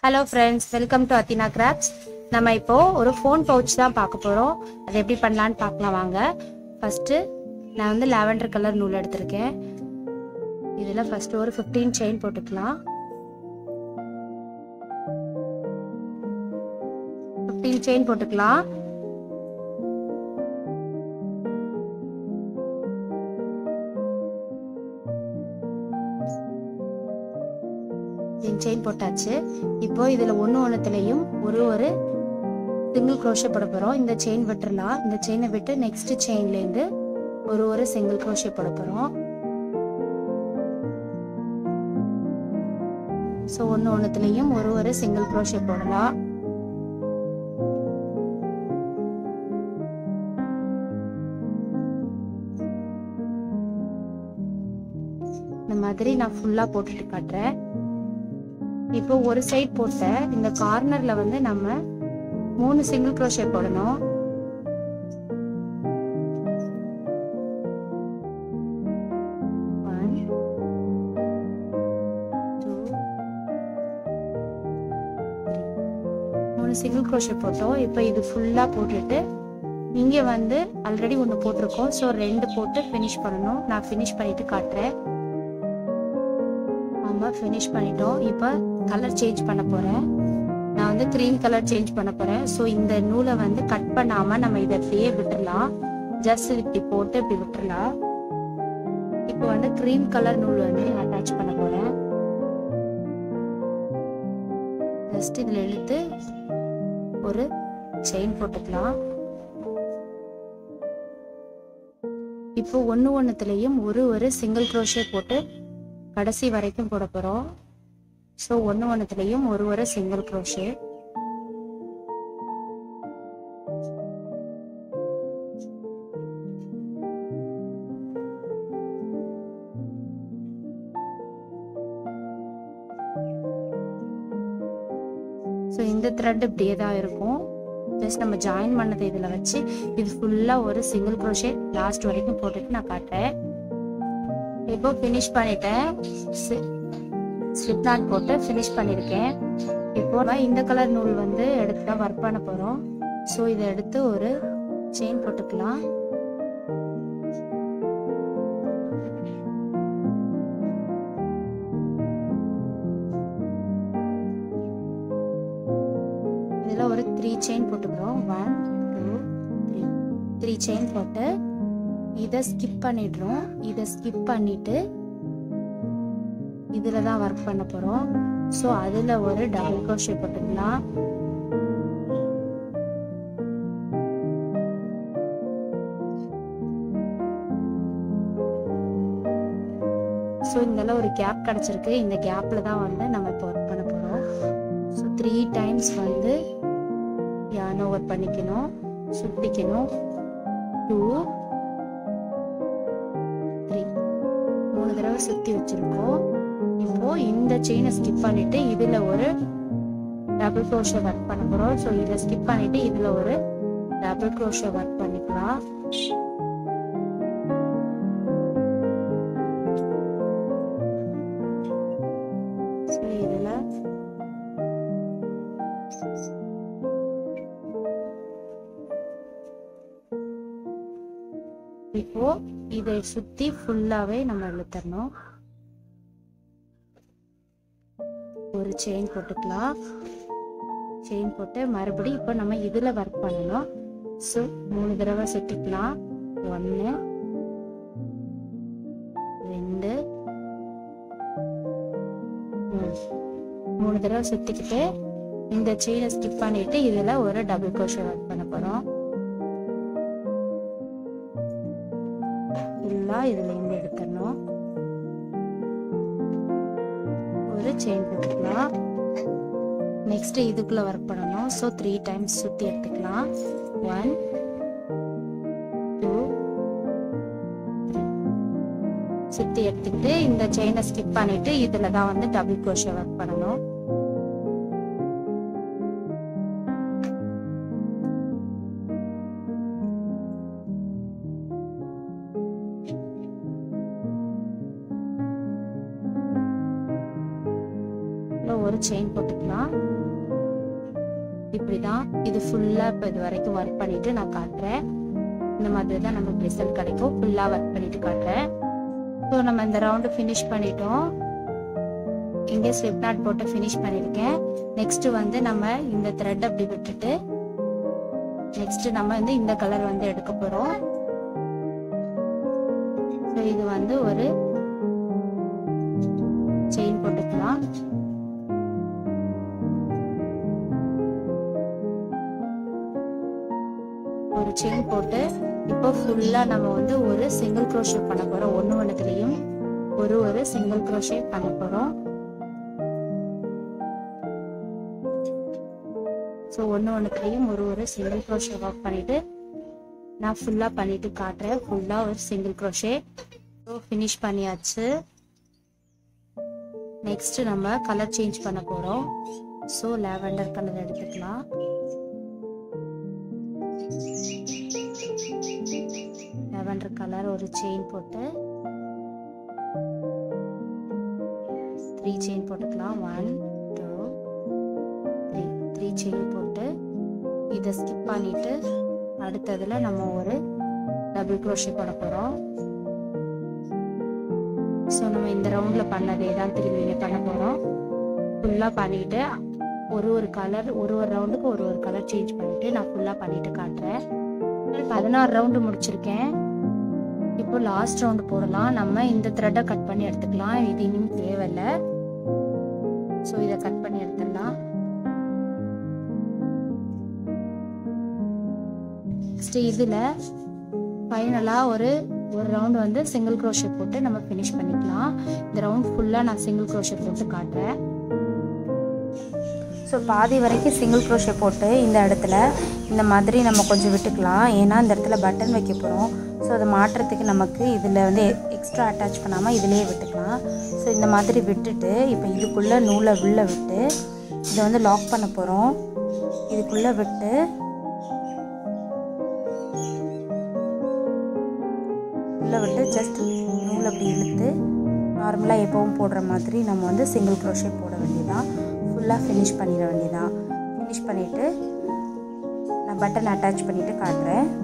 Hello friends, welcome to Athena Crafts. நம்ம இப்போ ஒரு phone pouch தான் பார்க்க போறோம். அது எப்படி பண்ணலாம்னு பார்க்கலாம் வாங்க. First நான் வந்து lavender color நூல் எடுத்துர்க்கேன். இதுல first ஒரு 15 chain போட்டுக்கலாம். 15 chain போட்டுக்கலாம். chain போட்டாச்சு. இப்போ இதுல ஒண்ணுத்துலயும் ஒரு single crochet போட போறோம். இந்த chain விட்டுறலாம். இந்த chain விட்டு next chainல இருந்து ஒரு single crochet போட போறோம். சோ ஒண்ணுத்துலயும் ஒரு single crochet போடலாம். இந்த மாதிரி நான் ஃபுல்லா போட்டுட்டு காட்றேன். இப்போ ஒரு சைடு போட்ட இந்த கார்னர்ல வந்து நம்ம 3 சிங்கிள் crochet போடணும். சிங்கிள் crochet போட்டோம். இப்போ இது ஃபுல்லா போட்டுட்டு இங்க வந்து ஆல்ரெடி ஒன்னு போட்டுருக்கோம். சோ 2 போட்டு finish பண்ணனும். நான் finish பண்ணிட்டு காட்றேன். ஆமா finish பண்ணிட்டோம். இப்போ கலர் சேஞ்ச் பண்ண போறேன். நான் வந்து cream கலர் சேஞ்ச் பண்ண போறேன். சோ இந்த நூலை வந்து கட் பண்ணாம நம்ம இத அப்படியே விட்டுறலாம். ஜஸ்ட் இப்படி போட்டு இப்படி விட்டுறலாம். இப்போ வந்து cream கலர் நூல் வந்து அட்டாச் பண்ண போறேன். ஜஸ்ட் இதுல இழுத்து ஒரு செயின் போட்டுக்கலாம். இப்போ ஒண்ணுத்துலயும் ஒரு சிங்கிள் crochet போட்டு கடைசி வரைக்கும் போட போறோம். சோ ஒண்ணுத்துலயும் ஒரு சிங்கிள் crochet. சோ இந்த thread இப்படியே தான் இருக்கும். ஜஸ்ட் நம்ம ஜாயின் பண்ணதை இதுல வச்சு இது ஃபுல்லா ஒரு சிங்கிள் crochet லாஸ்ட் வரைக்கும் போட்டுட்டு நான் காட்டுறேன். இப்போ finish பண்ணிட்டேன். ஸ்லிப் knot போட்டு finish பண்ணிருக்கேன். இப்போ இந்த கலர் நூல் வந்து எடுத்து தான் வர்க் பண்ண போறோம். சோ இத எடுத்து ஒரு செயின் போட்டுக்கலாம். இதுல ஒரு 3 செயின் போட்டுக்கிறோம். 1 2 3 3 செயின் போட்டு இத ஸ்கிப் பண்ணிடுறோம். இத ஸ்கிப் பண்ணிட்டு இதுல தான் வர்க் பண்ண போறோம். சோ அதுல ஒரு டபுள் crochet போட்டுக்கலாம். சோ இங்கல ஒரு கேப் கிடைச்சிருக்கு. இந்த கேப்ல தான் வந்து நம்ம இப்போ வர்க் பண்ண போறோம். சோ 3 டைம்ஸ் வந்து yarn over பண்ணிக்கணும், சுத்திக்கணும். 2 3 3 தடவை சுத்தி வச்சிருக்கோம். இப்போ இந்த செயினை ஸ்கிப் பண்ணிட்டு இதுல ஒரு டபுள் crochet வர்க் பண்ண போறோம். சோ இத ஸ்கிப் பண்ணிட்டு இதுல ஒரு டபுள் crochet வர்க் பண்ணிக்கலாம். சோ இதுல இப்போ இதை சுத்தி ஃபுல்லாவே நம்ம இழுத்தறணும். ஒரு செயின் போட்டுக்கலாம். செயின் போட்டு மறுபடியும் இப்போ நம்ம இதுல வர்க் பண்ணணும். சோ 3 தடவை சுத்திக்கலாம். 1 2 3 தடவை சுத்திக்கிட்டு இந்த செயினை ஸ்கிப் பண்ணிட்டு இதுல ஒரு டபுள் crochet வர்க் பண்ண போறோம். இதுல இருந்து எடுக்கணும். ஒரு செயின் போட்டுக்கலாம். நெக்ஸ்ட் இதுக்குள்ள வர்க் பண்ணனும். சோ 3 டைம்ஸ் சுத்தி எடுத்துக்கலாம். 1 2 3 சுத்தி எடுத்துட்டு இந்த செயினை ஸ்கிப் பண்ணிட்டு இதுல தான் வந்து டபுள் crochet வர்க் பண்ணனும். ஒரு செயின் போட்டுக்கலாம். இப்படி தான் இது ஃபுல்லாக இப்போ இது வரைக்கும் ஒர்க் பண்ணிவிட்டு நான் காட்டுறேன். இந்த மாதிரி தான் நமக்கு ரிசல்ட் கிடைக்கும். ஃபுல்லாக ஒர்க் பண்ணிவிட்டு காட்டுறேன். ஸோ நம்ம இந்த ரவுண்டு ஃபினிஷ் பண்ணிட்டோம். இங்கே ஸ்லிப் நாட் போட்டு ஃபினிஷ் பண்ணியிருக்கேன். நெக்ஸ்ட்டு வந்து நம்ம இந்த த்ரெட் அப்படி விட்டுட்டு நெக்ஸ்ட்டு நம்ம வந்து இந்த கலர் வந்து எடுக்க போகிறோம். ஸோ இது வந்து ஒரு செயின் போட்டுக்கலாம். ஒரு செயின் போட்டு இப்போ ஃபுல்லாக நம்ம வந்து ஒரு சிங்கிள் க்ரோஷே பண்ண போகிறோம். ஒன்றுத்துலேயும் ஒரு சிங்கிள் க்ரோஷே பண்ண போகிறோம். ஸோ ஒன்றுத்துலேயும் ஒரு சிங்கிள் க்ரோஷே ஒர்க் பண்ணிவிட்டு நான் ஃபுல்லாக பண்ணிவிட்டு காட்டுறேன். ஃபுல்லாக ஒரு சிங்கிள் க்ரோஷே. ஸோ ஃபினிஷ் பண்ணியாச்சு. நெக்ஸ்ட்டு நம்ம கலர் சேஞ்ச் பண்ண போகிறோம். ஸோ லாவெண்டர் கலர் எடுத்துக்கலாம். லாவெண்டர் கலர் ஒரு செயின் போட்டு 3 செயின் போட்டுக்கலாம். 1 2 3 செயின் போட்டு இதை ஸ்கிப் பண்ணிட்டு அடுத்ததுல நம்ம ஒரு டபுள் க்ரோஷே போட போகிறோம். ஸோ நம்ம இந்த ரவுண்டில் பண்ணதே தான் திரும்பி பண்ண போகிறோம். ஃபுல்லாக பண்ணிவிட்டு ஒரு கலர் ஒரு ரவுண்டுக்கு ஒரு கலர் சேஞ்ச் பண்ணிவிட்டு நான் ஃபுல்லாக பண்ணிவிட்டு காட்டுறேன். 16 ரவுண்டு முடிச்சிருக்கேன். இப்போ லாஸ்ட் ரவுண்டு போடலாம். நம்ம இந்த த்ரெட்டை கட் பண்ணி எடுத்துக்கலாம். இது இன்னும் தேவையில்லை. ஸோ இதை கட் பண்ணி எடுத்துடலாம். நெக்ஸ்ட்டு இதில் ஃபைனலாக ஒரு ரவுண்டு வந்து சிங்கிள் க்ரோஷே போட்டு நம்ம ஃபினிஷ் பண்ணிக்கலாம். இந்த ரவுண்ட் ஃபுல்லாக நான் சிங்கிள் க்ரோஷே போட்டு காட்டுறேன். ஸோ பாதி வரைக்கும் சிங்கிள் க்ரோஷே போட்டு இந்த இடத்துல இந்த மாதிரி நம்ம கொஞ்சம் விட்டுக்கலாம். ஏன்னா இந்த இடத்துல பட்டன் வைக்க போகிறோம். ஸோ அதை மாட்டுறதுக்கு நமக்கு இதில் வந்து எக்ஸ்ட்ரா அட்டாச் பண்ணாமல் இதிலேயே விட்டுக்கலாம். ஸோ இந்த மாதிரி விட்டுட்டு இப்போ இதுக்குள்ளே நூலை உள்ளே விட்டு இதை வந்து லாக் பண்ண போகிறோம். இதுக்குள்ளே விட்டு உள்ளே விட்டு ஜஸ்ட் நூல் அப்படி இழுத்து நார்மலாக எப்பவும் போடுற மாதிரி நம்ம வந்து சிங்கிள் க்ரோஷே போட வேண்டியதான். ஃபுல்லாக ஃபினிஷ் பண்ணிட வேண்டியதான். ஃபினிஷ் பண்ணிவிட்டு நான் பட்டன் அட்டாச் பண்ணிவிட்டு காட்டுறேன்.